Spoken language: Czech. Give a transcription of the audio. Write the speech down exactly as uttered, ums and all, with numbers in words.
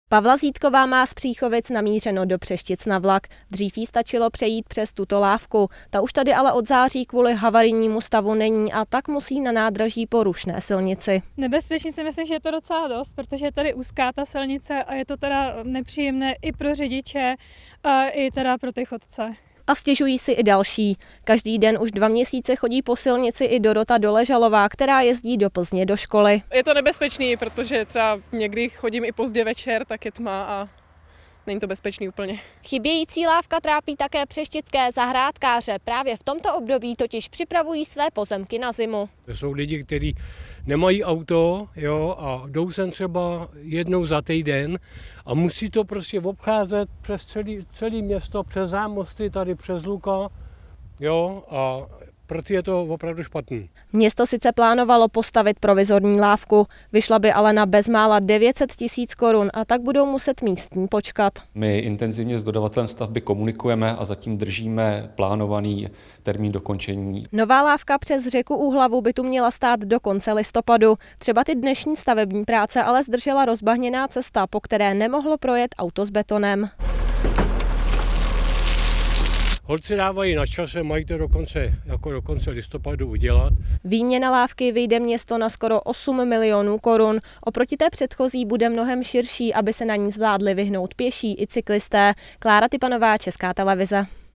Pavla Zítková má z Příchovic namířeno do Přeštic na vlak. Dřív jí stačilo přejít přes tuto lávku. Ta už tady ale od září kvůli havarijnímu stavu není a tak musí na nádraží po rušné silnici. Nebezpečný si myslím, že je to docela dost, protože je tady úzká ta silnice a je to teda nepříjemné i pro řidiče, a i teda pro ty chodce. A stěžují si i další. Každý den už dva měsíce chodí po silnici i Dorota Doležalová, která jezdí do Plzně do školy. Je to nebezpečný, protože třeba někdy chodím i pozdě večer, tak je tma a není to bezpečný úplně. Chybějící lávka trápí také přeštické zahrádkáře. Právě v tomto období totiž připravují své pozemky na zimu. Jsou lidi, kteří nemají auto, jo, a jdou sem třeba jednou za týden a musí to prostě obcházet přes celý, celý město, přes zámosty, tady přes Luka, jo, a proto je to opravdu špatný. Město sice plánovalo postavit provizorní lávku, vyšla by ale na bezmála devět set tisíc korun a tak budou muset místní počkat. My intenzivně s dodavatelem stavby komunikujeme a zatím držíme plánovaný termín dokončení. Nová lávka přes řeku Úhlavu by tu měla stát do konce listopadu. Třeba ty dnešní stavební práce ale zdržela rozbahněná cesta, po které nemohlo projet auto s betonem. Holci dávají na čase, mají to do konce, jako do konce listopadu udělat. Výměna lávky vyjde město na skoro osm milionů korun. Oproti té předchozí bude mnohem širší, aby se na ní zvládli vyhnout pěší i cyklisté. Klára Typanová, Česká televize.